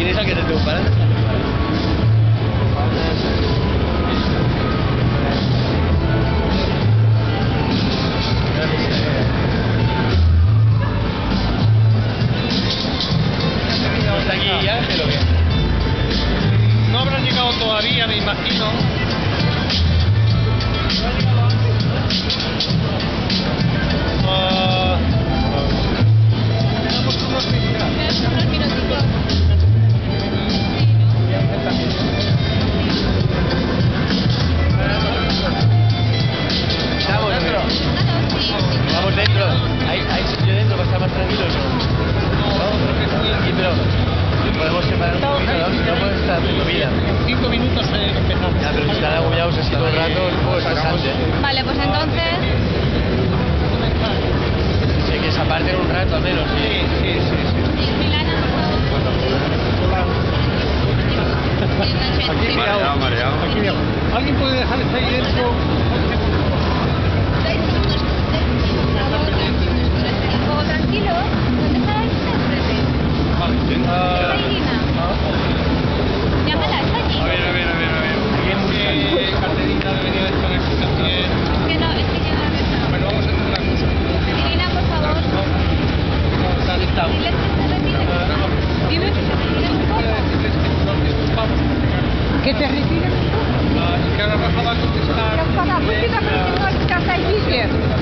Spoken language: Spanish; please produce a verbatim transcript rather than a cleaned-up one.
¿Quieres a que te tengo para? ¿Está aquí ya? ¿Qué lo que? No habrán llegado todavía, me imagino. Uh, tenemos unos minutitos. ¿Estamos dentro? Vamos dentro. ¿Hay, hay sitio dentro para estar más tranquilos? No, aquí, pero podemos separar un poquito, ¿no? Si no puedes estar haciendo vida. En cinco minutos eh, empezamos. Ya, pero si están agobiados así todo el rato, el juego es estresante. Vale, pues entonces... Sí, que se aparten un rato al menos. Sí, sí, sí. sí. Milana, por favor. Aquí Mareado, mareado. Aquí veo. ¿Alguien puede dejar esto ahí dentro? Un poco tranquilo. ¿Dónde está la Irina? Vale. ¿Está Irina? Llámala, está allí. A ver, a ver, a ver, a ver. ¿Qué carterita debería de estar aquí también? Que no, es que yo no la veo. Bueno, vamos a hacer una cosa. Irina, por favor. Está listado. Dile que se retire. Dile que se retire un poco. Vamos a pegar. ¿Que te retires? Que ahora Rafa va a contestar. Я сказала, вы всегда принимаете, как хотите.